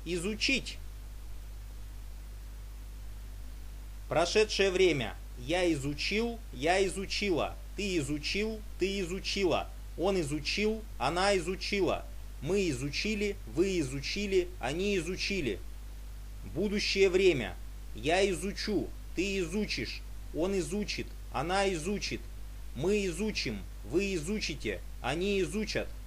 Изучить. Прошедшее время. Я изучил, я изучила. Ты изучил, ты изучила. Он изучил, она изучила. Мы изучили, вы изучили, они изучили. Будущее время. Я изучу, ты изучишь. Он изучит, она изучит. Мы изучим, вы изучите, они изучат.